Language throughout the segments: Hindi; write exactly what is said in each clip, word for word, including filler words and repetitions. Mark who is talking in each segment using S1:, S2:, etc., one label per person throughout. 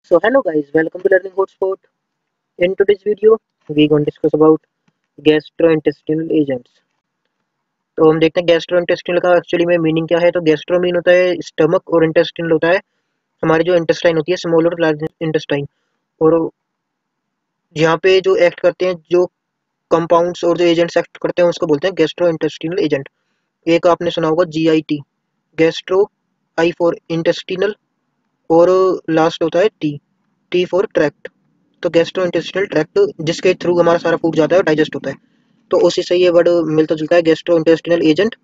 S1: So hello guys, welcome to Learning Hotspot. In today's video, we going to discuss about gastrointestinal agents. तो हम देखते हैं गैस्ट्रोइंटेस्टिनल का एक्चुअली में मीनिंग क्या है। तो गैस्ट्रो मीन होता है स्टमक और इंटेस्टिनल होता है हमारी जो इंटेस्टाइन होती है, स्मॉल और लार्ज इंटेस्टाइन। और यहाँ पे जो एक्ट करते हैं, जो कंपाउंड्स और जो एजेंट्स एक्ट करते हैं उसको बोलते हैं गैस्ट्रोइंटेस्टिनल एजेंट। एक आपने सुना होगा G I T, gastro, I for intestinal, और लास्ट होता है टी, टी फॉर ट्रैक्ट। तो गैस्ट्रो इंटेस्टिनल ट्रैक्ट जिसके थ्रू हमारा सारा फूड जाता है और डाइजेस्ट होता है, तो उसी से ये वर्ड मिलता जुलता है, गैस्ट्रो इंटेस्टिनल एजेंट।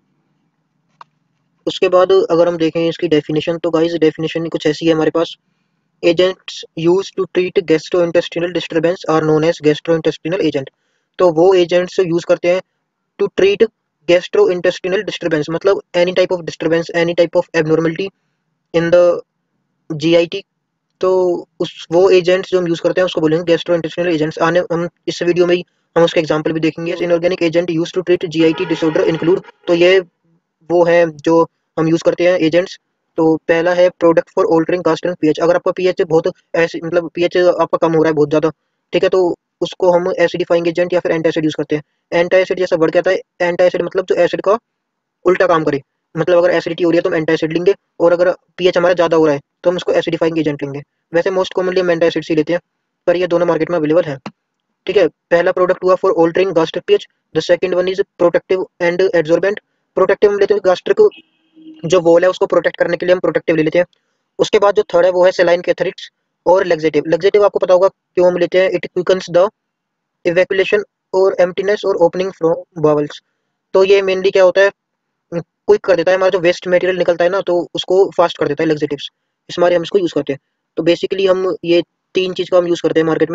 S1: उसके बाद अगर हम देखें इसकी डेफिनेशन, तो गाइस डेफिनेशन कुछ ऐसी है हमारे पास। Agents use to treat gastro intestinal disturbance are known as gastro intestinal agent. तो वो एजेंट्स यूज करते हैं to treat gastro intestinal disturbance, मतलब any type of disturbance, any type of abnormality in the G I T. तो उस वो एजेंट्स जो हम यूज करते हैं उसको बोलेंगे गैस्ट्रोइंटेस्टिनल एजेंट्स। आने हम इस वीडियो में ही हम उसके एग्जांपल भी देखेंगे। Inorganic agent use to treat GIT disorder include, तो ये वो है जो हम यूज करते हैं एजेंट्स। तो पहला है product for altering gastric pH. अगर आपका पीएच बहुत ऐसे मतलब पीएच आपका कम हो रहा है बहुत ज्यादा, ठीक है, तो उसको हम एसिडिफाइंग एजेंट या फिर एंटासिड यूज करते हैं। एंटासिड जैसा वर्ड कहता है, एंटासिड मतलब जो एसिड का उल्टा काम करे। मतलब अगर एसिडिटी हो रही है तो हम एंटासिड लेंगे, और अगर पीएच हमारा ज़्यादा हो रहा है तो हम उसको एसिडिफाइंग एजेंट लेंगे। वैसे मोस्ट कॉमनली हम एंटासिड ही लेते हैं, पर ये दोनों मार्केट में अवेलेबल है। ठीक है, पहला प्रोडक्ट हुआ for altering gastric pH. The second one is protective and absorbent. Protective हम लेते हैं गास्ट्रिक जो वॉल है उसको प्रोटेक्ट करने के लिए हम प्रोटेक्टिव ले लेते हैं। उसके बाद जो थर्ड है वो है सेलाइन कैथेरिक्स और लेग्जेटिव। लेग्जेटिव आपको पता होगा क्यों हम लेते हैं, इट क्विकन्स द इवैक्यूलेशन और एम्प्टीनेस और ओपनिंग फ्रॉम बावल्स। तो ये मेनली क्या होता है, क्विक कर देता है, हमारा जो वेस्ट मटेरियल निकलता है ना तो उसको फास्ट कर देता है लेग्जेटिव्स। इस मारे हम इसको यूज़ करते हैं। तो बेसिकली हम ये तीन चीज़ का हम यूज़ करते हैं मार्केट में।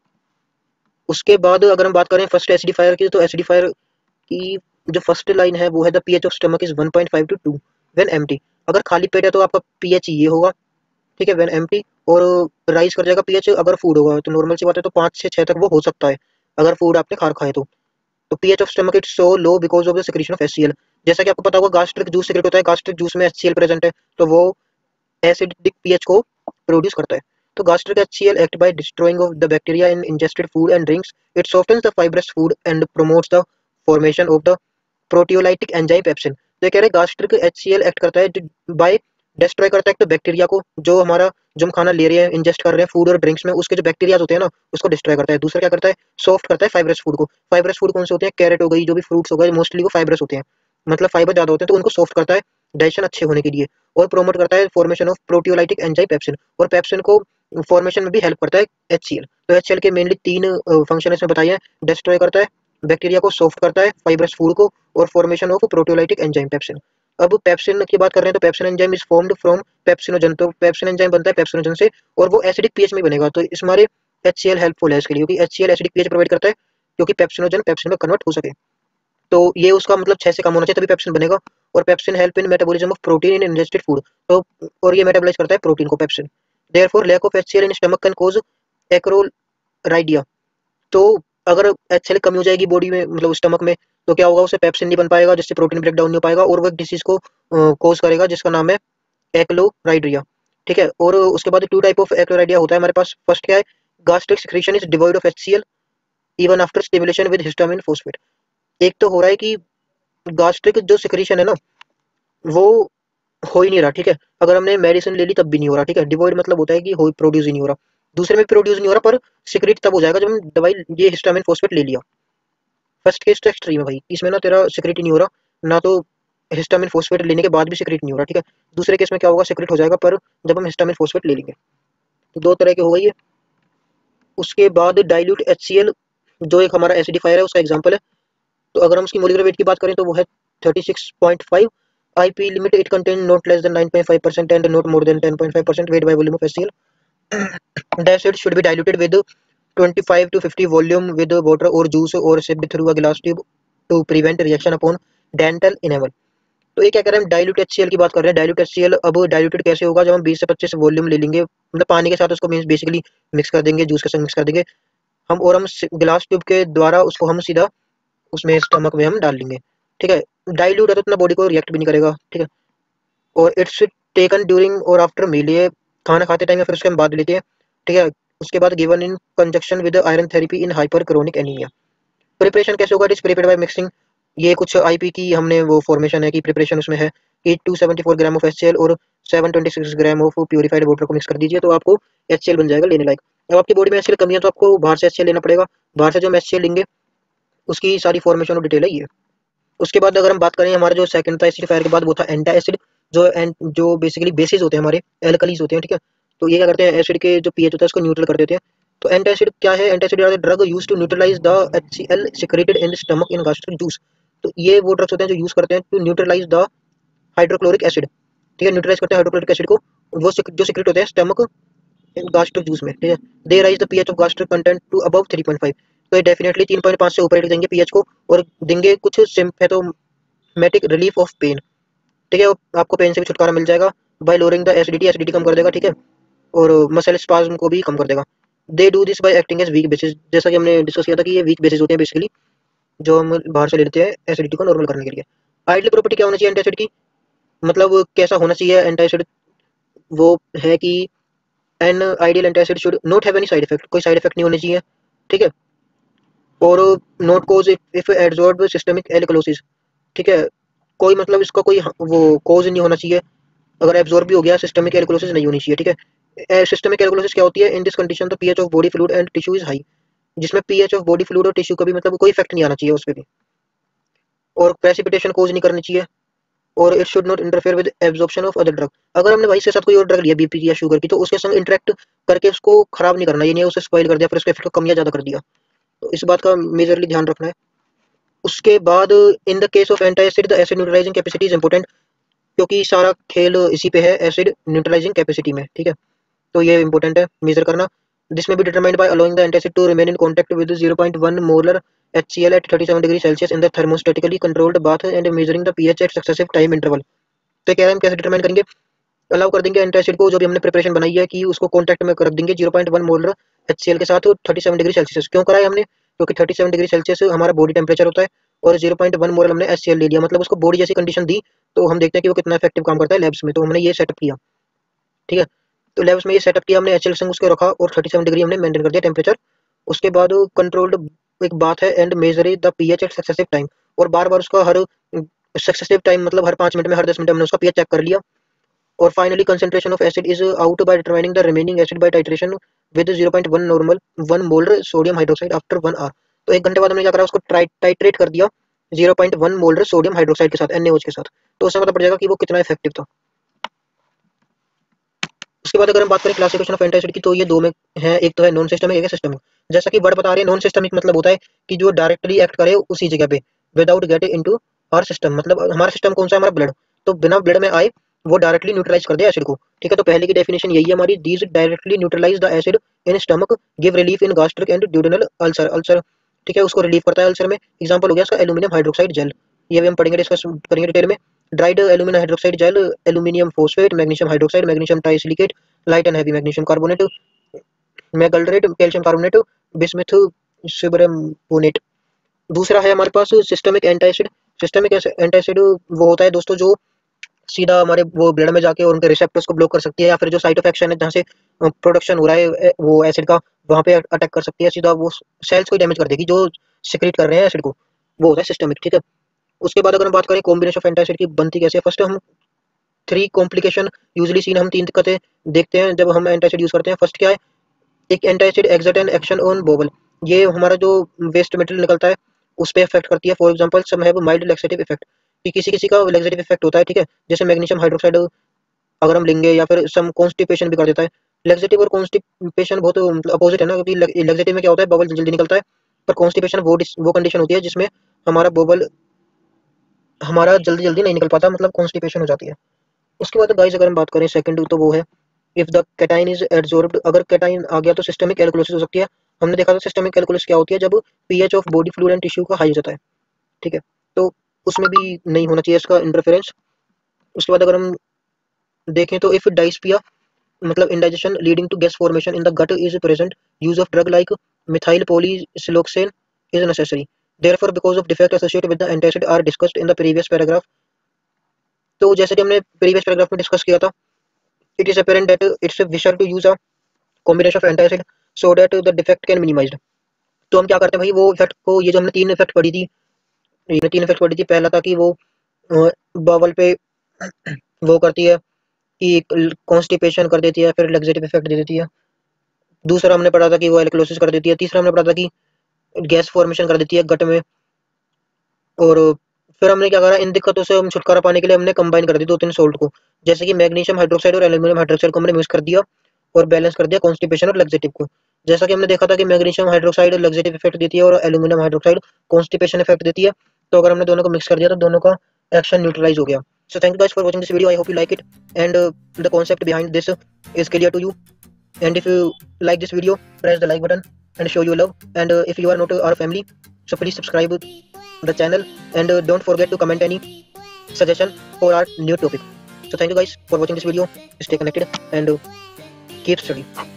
S1: उसके बाद अगर हम बात करें फर्स्ट एसिडिफायर की, तो एसिडिफायर की जो फर्स्ट लाइन है वो है the pH of stomach is one point five two two when empty. अगर खाली पेट है तो आपका पीएच ये होगा, ठीक है, व्हेन एम्प्टी। और राइज कर जाएगा पीएच अगर फूड होगा, तो नॉर्मल सी बात है तो पाँच से छः तक वो हो सकता है अगर फूड आपने खार खाए तो। तो pH of stomach it's so low because of the secretion of HCl. जैसा कि आपको पता होगा गास्ट्रिक जूस सिक्रेट होता है, गास्ट्रिक जूस में एचसीएल प्रेजेंट है, तो वो एसिडिक पीएच को प्रोड्यूस करता है। तो gastric H C l act by destroying of the bacteria in ingested food and drinks. It softens the fibrous food and promotes the formation of the proteolytic enzyme pepsin. तो ये कह रहे हैं gastric H C l act करता है बाय डिस्ट्रॉय करता है एक तो बैक्टीरिया को, जो हमारा जो हम खाना ले रहे हैं इंजेस्ट कर रहे हैं फूड और ड्रिंक्स में, उसके जो बैक्टीरिया होते हैं ना उसको डिस्ट्रॉय करता है। दूसरा क्या करता है, सॉफ्ट करता है फाइब्रस फूड को। फाइब्रस फूड कौन से होते हैं, कैरेट हो गई, जो भी फ्रूट्स हो गए मोस्टली वो फाइब्रस होते हैं, मतलब फाइबर ज्यादा होते हैं, तो उनको सॉफ्ट करता है डाइजेशन अच्छे होने के लिए। और प्रोमोट करता है formation of proteolytic enzyme pepsin, और पेप्सिन को फॉर्मेशन में भी हेल्प करता है एचसीएल। तो एचसीएल के मेनली तीन फंक्शन इसमें बताइए, डिस्ट्रॉय करता है बैक्टीरिया को, सॉफ्ट करता है फाइब्रस फूड को, और formation of proteolytic enzyme pepsin. अब पेप्सिन की बात कर रहे हैं, तो pepsin enzyme is formed from pepsinogen. तो पेप्सिन एंजाइम बनता है पेप्सिनोजन से, और वो एसिडिक पीएच में बनेगा। तो इस हमारे एचसीएल हेल्पफुल है इसके लिए, क्योंकि एचसीएल एसिडिक पीएच प्रोवाइड करता है, क्योंकि पेप्सिनोजन पेप्सिन में कन्वर्ट हो सके। तो ये उसका मतलब छह से कम होना चाहिए तभी पेप्सिन बनेगा। और pepsin help in metabolism of protein in ingested food. तो और ये मेटाबोलाइज करता है प्रोटीन को pepsin. Therefore lack of HCL in stomach can cause एक्रोराइडिया। तो अगर एचसीएल कमी हो जाएगी बॉडी में, मतलब स्टमक में, तो क्या होगा, उसे पेप्सिन नहीं बन पाएगा, जिससे प्रोटीन ब्रेक डाउन नहीं हो पाएगा, और वो एक डिसीज को कॉज करेगा जिसका नाम है एक्लोराइडिया। ठीक है, और उसके बाद टू टाइप ऑफ एक्लोराइडिया होता है हमारे पास। फर्स्ट क्या है, gastric secretion is devoid of HCl even after stimulation with histamine phosphate. एक तो हो रहा है कि गास्ट्रिक जो सिक्रीशन है ना वो हो ही नहीं रहा, ठीक है, अगर हमने मेडिसिन ले ली तब भी नहीं हो रहा, ठीक है। डिवॉइड मतलब होता है कि हो प्रोड्यूस ही नहीं हो रहा, दूसरे में प्रोड्यूस नहीं हो रहा, पर सिक्रीट तब हो जाएगा जब हम दवाई ये हिस्टामिन फॉस्फेट ले लिया। फर्स्ट केस तो एक्सट्रीम है भाई, इसमें ना तेरा सिक्रीट ही नहीं हो रहा, ना तो हिस्टामिन फॉस्फेट लेने के बाद भी सिक्रीट नहीं हो रहा, ठीक है। दूसरे केस में क्या होगा, सिक्रीट हो जाएगा पर जब हम हिस्टामिन फॉस्फेट ले लेंगे। तो दो तरह के हो गई है। उसके बाद डाइल्यूट एचसीएल जो एक हमारा एसिडिफायर है उसका एग्जाम्पल है। तो अगर हम उसकी मोलिकुलर वेट की बात करें तो वो है thirty six point five. I P limit it contain not less than nine point five percent and not more than ten point five percent weight by volume of HCl. The acid should be diluted with twenty-five to fifty volume with water or juice or sipped through a glass tube to prevent reaction upon dental enamel. तो ये क्या कर रहे हैं, हम डाइल्यूट एचसीएल की बात कर रहे हैं। डाइल्यूट एचसीएल अब डाइल्यूटेड कैसे होगा, जब हम बीस से पच्चीस वॉल्यूम ले लेंगे, मतलब पानी के साथ उसको बेसिकली मिक्स कर देंगे, जूस के साथ मिक्स कर देंगे हम, और हम ग्लास ट्यूब के द्वारा उसको हम सीधा उसमें स्टमक में हम डाल लेंगे, ठीक है। डाइल्यूट है तो इतना बॉडी को रिएक्ट भी नहीं करेगा, ठीक है। और इट्स टेकन ड्यूरिंग और आफ्टर मील, ये खाना खाते टाइम या फिर उसके हम बाद लेते हैं। ठीक है। उसके बाद given in conjunction with iron therapy in hyper chronic anaemia. Preparation कैसे होगा? It is prepared by mixing. ये कुछ आईपी की हमने वो फॉर्मेशन है कि प्रिपरेशन उसमें है कि two seventy four gram of HCl और seven twenty six gram of purified water को मिक्स कर दीजिए तो आपको एचसीएल बन जाएगा लेने लायक। अब आपकी बॉडी में एचसीएल कमी है तो आपको बाहर से एचसीएल लेना पड़ेगा। बाहर से जो हम एचसीएल लेंगे उसकी सारी फॉर्मेशन और डिटेल है ये। उसके बाद अगर हम बात करें हमारा जो सेकंड था एसिडिफायर के बाद वो था एंटा एसिड, जो एंड जो बेसिकली बेसिस होते हैं हमारे, एल्कलीज होते हैं, ठीक है। तो ये क्या करते हैं, एसिड के जो पीएच होता है उसको न्यूट्रल कर देते हैं। तो एंटा एसिड क्या है? Antacid are the drug used to neutralise the HCl secreted in the stomach in gastric juice. तो ये वो ड्रग्स होते हैं जो यूज करते हैं to neutralise the hydrochloric acid, ठीक है, न्यूट्रलाइज करते हैं हाइड्रोक्लोरिक एसिड को, वो जो सिक्रेट होते हैं स्टमक गास्ट्रिक जूस में, ठीक है। They raise the pH of gastric content to above three point five. तो ये डेफिनेटली तीन पॉइंट पाँच से ऊपर लेके जाएंगे पीएच को और देंगे कुछ सिम्पैथोमेटिक रिलीफ ऑफ पेन, ठीक है। आपको पेन से भी छुटकारा मिल जाएगा by lowering the acidity, acidity कम कर देगा, ठीक है, और मसल स्पाज्म को भी कम कर देगा। They do this by acting as weak bases, जैसा कि हमने डिस्कस किया था कि ये वीक बेसिस होते हैं बेसिकली, जो हम बाहर से ले लेते हैं एसिडिटी को नॉर्मल करने के लिए। आइडियल प्रॉपर्टी क्या होना चाहिए एंटासिड की? मतलब कैसा होना चाहिए एंटासिड? वो है कि an ideal antacid should not have any side effect, कोई साइड इफेक्ट नहीं होने चाहिए, ठीक है, और not cause if absorb systemic alkalosis, ठीक है, कोई मतलब इसका कोई वो कोज नहीं होना चाहिए, अगर एब्जॉर्ब भी हो गया सिस्टमिक एल्कलोसिस नहीं होनी चाहिए, ठीक है। सिस्टमिक एल्कलोसिस क्या होती है? In this condition the pH of body fluid and tissue is high, जिसमें पीएच ऑफ बॉडी फ्लूइड और टिश्यू का भी मतलब कोई इफेक्ट नहीं आना चाहिए उस पर भी, और प्रेसिपिटेशन कोज नहीं करनी चाहिए, और it should not interfere with absorption of other drug. अगर हमने भाई से साथ कोई और ड्रग लिया बीपी की या शुगर की तो उसके संग इंटरेक्ट करके उसको खराब नहीं करना, ये नहीं है उसे स्पॉइल कर दिया फिर उसके इफेक्ट को कम या ज्यादा कर दिया, तो इस बात का मेजरली ध्यान रखना है। उसके बाद in the case of antacid the acid neutralising capacity is important, क्योंकि सारा खेल इसी पे है एसिड न्यूट्रलाइजिंग कैपेसिटी में, ठीक है, तो ये इंपॉर्टेंट है मेजर करना। This may be determined by allowing the antacid to remain in contact with zero point one molar HCl at thirty-seven degree Celsius in the thermostatically controlled bath and measuring the pH at successive time interval। तो क्या है, हम कैसे डिटरमाइन करेंगे? अलाउ कर देंगे एंटासिड को, जो भी हमने प्रिपरेशन बनाई है कि उसको कांटेक्ट में कर देंगे zero point one molar HCl के साथ thirty-seven डिग्री सेल्सियस। क्यों करा है हमने? क्योंकि thirty-seven डिग्री सेल्सियस हमारा बॉडी टेम्परेचर होता है और ज़ीरो पॉइंट वन मोलर हमने HCl ले लिया, मतलब उसको बॉडी जैसी कंडीशन दी, तो हम देखते हैं कि वो कितना इफेक्टिव काम करता है लैब्स में, तो हमने ये सेटअप किया, ठीक है। तो लैब्स में ये सेटअप किया हमने, एचएल संग उसको रखा और thirty-seven डिग्री हमने मेंटेन कर दिया टेम्परेचर। उसके बाद कंट्रोल्ड एक बात है and measure the pH at successive time, और बार बार उसका हर सक्सेसिव टाइम मतलब हर पाँच मिनट में, हर दस मिनट में हमने उसका पीएच चेक कर लिया। और finally concentration of acid is out by determining the remaining acid by titration with zero point one normal one molar sodium hydroxide after one hour. तो एक घंटे बाद हमने क्या करा, उसको टाइट्रेट कर दिया zero point one molar sodium hydroxide के साथ, NaOH के साथ, तो उससे पता पड़ जाएगा कि वो कितना इफेक्टिव था। उसके बाद अगर हम बात करें क्लासिफिकेशन ऑफ एंटासिड की, तो ये दो में है, एक तो है नॉन सिस्टमिक, एक है सिस्टमिक। जैसा कि वर्ड बता रहे हैं, नॉन सिस्टमिक मतलब होता है कि जो डायरेक्टली एक्ट करे उसी जगह पे without get into our system, मतलब हमारा सिस्टम कौन सा है? हमारा ब्लड, तो बिना ब्लड में आए वो डायरेक्टली न्यूट्रलाइज कर दे एसिड को, ठीक है। तो पहले की डेफिनेशन यही है हमारी, these directly neutralise the acid in stomach, give relief in gastric and duodenal ulcer, ulcer, ठीक है, उसको रिलीफ करता है अल्सर में। एग्जांपल हो गया इसका एल्यूमिनियम हाइड्रोक्साइड जेल, ये भी हम पढ़ेंगे, डिस्कस करेंगे डिटेल में। Dried aluminium hydroxide gel, aluminium phosphate, magnesium hydroxide, magnesium trisilicate, light and heavy magnesium carbonate, magaldrate, calcium carbonate, bismuth सिब्रेमोनेट। दूसरा है हमारे पास सिस्टमिक एंटासिड। सिस्टमिक एंटासिड वो होता है दोस्तों जो सीधा हमारे वो ब्लड में जाके और उनके रिसेप्टर्स को ब्लॉक कर सकती है, या फिर जो साइट ऑफ एक्शन है जहाँ से प्रोडक्शन हो रहा है वो एसिड का, वहाँ पे अटैक कर सकती है, सीधा वो सेल्स को डैमेज कर देगी जो सिक्रीट कर रहे हैं एसिड को, वो होता है सिस्टमिक, ठीक है। उसके बाद अगर हम बात करें कॉम्बिनेशन ऑफ एंटासिड की बनती कैसे है, फर्स्ट हम थ्री कॉम्प्लिकेशन यूजली सीन हम तीन दिक्कतें देखते हैं जब हम एंटासिड यूज करते हैं। फर्स्ट क्या है? एक antacid exert an action on bowel, ये हमारा जो वेस्ट मटेरियल निकलता है उस पर इफेक्ट करती है। For example some have mild laxative effect, कि किसी किसी का लैक्सेटिव इफेक्ट होता है, ठीक है, जैसे मैग्नीशियम हाइड्रोक्साइड अगर हम लेंगे, या फिर सम कॉन्स्टिपेशन भी कर देता है। लैक्सेटिव और कॉन्स्टिपेशन बहुत अपोजिट है ना, क्योंकि लैक्सेटिव में क्या होता है, बबल जल्दी निकलता है, पर कॉन्स्टिपेशन वो वो कंडीशन होती है जिसमें हमारा बबल हमारा जल्दी जल्दी नहीं निकल पाता, मतलब कॉन्स्टिपेशन हो जाती है। उसके बाद गाइस अगर हम बात करें सेकंड, तो वो है if the cation is absorbed, अगर कैटाइन आ गया तो सिस्टमिक एल्कलोसिस हो सकती है। हमने देखा था सिस्टमिक एल्कलोसिस क्या होती है, जब pH of body fluid and tissue का हाई हो जाता है, ठीक है, तो उसमें भी नहीं होना चाहिए इसका इंटरफेरेंस। उसके बाद अगर हम देखें तो इफ डाइस्पिया मतलब indigestion leading to gas formation in the gut is present, use of drug like methyl polysiloxane is necessary, therefore because of defect associated with the antacid are discussed in the previous paragraph. तो जैसे कि हमने प्रीवियस पैराग्राफ में डिस्कस किया था, it is apparent that it's wiser to use a combination of antacid so that the defect can minimised. तो हम क्या करते हैं भाई, वो इफेक्ट को, ये जो हमने तीन इफेक्ट पढ़ी थी, ये तीन इफेक्ट पढ़ी थी, पहला था कि वो बबल पे वो करती है कि कॉन्स्टिपेशन कर देती है, फिर लैक्सेटिव इफेक्ट दे देती है। दूसरा हमने पढ़ा था कि वो एल्कलोसिस कर देती है। तीसरा हमने पढ़ा था कि गैस फॉर्मेशन कर देती है गट में। और फिर हमने क्या करा, इन दिक्कतों से हम छुटकारा पाने के लिए हमने कंबाइन कर दी दो तीन सोल्ट को, जैसे कि मैग्नीशियम हाइड्रोक्साइड और एल्यूमिनियम हाइड्रोक्साइड को हमने मिक्स कर दिया और बैलेंस कर दिया कॉन्स्टिपेशन और लैक्सेटिव को। जैसा कि हमने देखा था कि मैग्नीशियम हाइड्रोक्साइड लैक्सेटिव इफेक्ट देती है और एल्यूमिनियम हाइड्रोक्साइड कॉन्स्टिपेशन इफेक्ट देती है। तो अगर हमने दोनों को मिक्स कर दिया तो दोनों का एक्शन न्यूट्रलाइज हो गया। So thank you guys for watching this video, I hope you like it and the concept behind this is clear to you. And if you like this video, press the like button and show your love. And uh, if you are not uh, our family, so please subscribe the channel and uh, don't forget to comment any suggestion for our new topic. So thank you guys for watching this video. Stay connected and uh, keep studying.